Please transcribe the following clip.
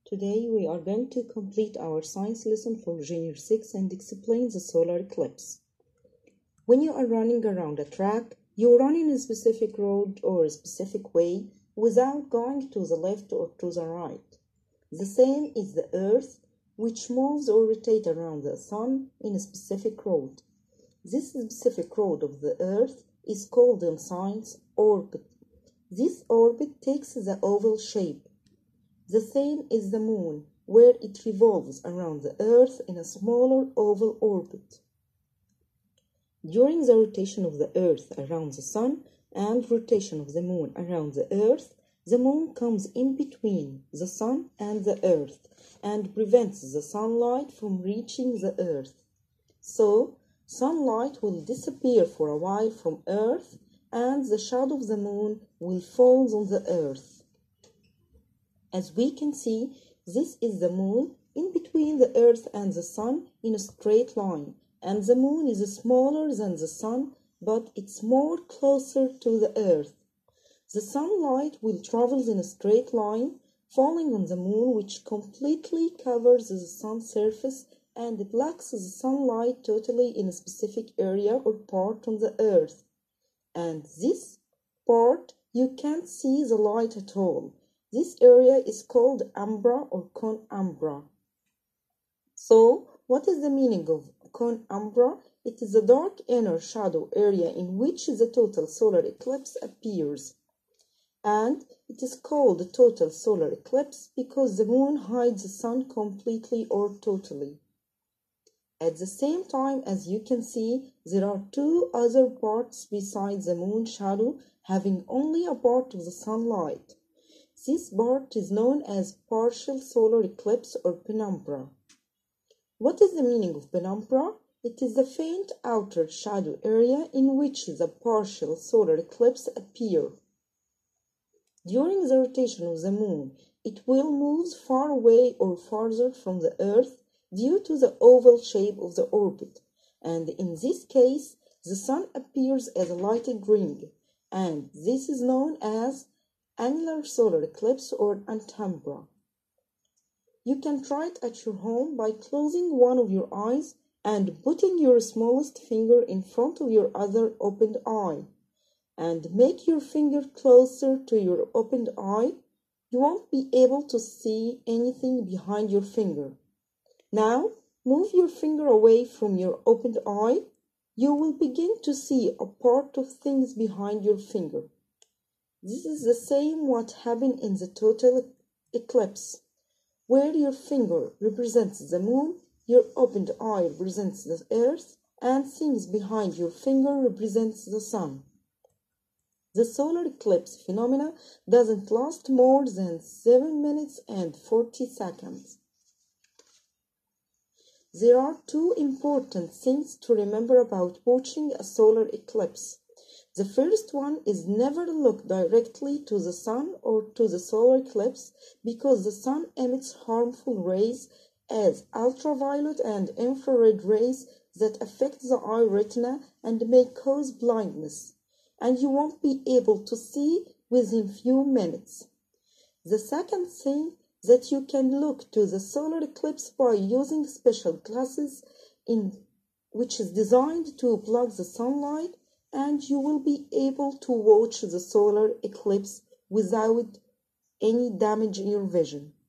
Today we are going to complete our science lesson for Junior 6 and explain the solar eclipse. When you are running around a track, you run in a specific road or a specific way without going to the left or to the right. The same is the Earth, which moves or rotates around the Sun in a specific road. This specific road of the Earth is called in science orbit. This orbit takes the oval shape. The same is the Moon, where it revolves around the Earth in a smaller oval orbit. During the rotation of the Earth around the Sun and rotation of the Moon around the Earth, the Moon comes in between the Sun and the Earth and prevents the sunlight from reaching the Earth. So, sunlight will disappear for a while from Earth and the shadow of the Moon will fall on the Earth. As we can see, this is the Moon in between the Earth and the Sun in a straight line, and the Moon is smaller than the Sun, but it's more closer to the Earth. The sunlight will travel in a straight line, falling on the Moon, which completely covers the Sun's surface and blocks the sunlight totally in a specific area or part on the Earth. And this part, you can't see the light at all. This area is called umbra or conumbra. So, what is the meaning of conumbra? It is a dark inner shadow area in which the total solar eclipse appears. And it is called a total solar eclipse because the Moon hides the Sun completely or totally. At the same time, as you can see, there are two other parts besides the Moon shadow having only a part of the sunlight. This part is known as partial solar eclipse or penumbra. What is the meaning of penumbra? It is the faint outer shadow area in which the partial solar eclipse appears. During the rotation of the Moon, it will move far away or farther from the Earth due to the oval shape of the orbit, and in this case, the Sun appears as a lighted ring, and this is known as annular solar eclipse or antumbra. You can try it at your home by closing one of your eyes and putting your smallest finger in front of your other opened eye. And make your finger closer to your opened eye. You won't be able to see anything behind your finger. Now, move your finger away from your opened eye. You will begin to see a part of things behind your finger. This is the same what happened in the total eclipse, where your finger represents the Moon, your opened eye represents the Earth, and things behind your finger represents the Sun. The solar eclipse phenomena doesn't last more than 7 minutes and 40 seconds. There are two important things to remember about watching a solar eclipse. The first one is never look directly to the Sun or to the solar eclipse because the Sun emits harmful rays as ultraviolet and infrared rays that affect the eye retina and may cause blindness, and you won't be able to see within few minutes. The second thing that you can look to the solar eclipse by using special glasses which is designed to block the sunlight, and you will be able to watch the solar eclipse without any damage in your vision.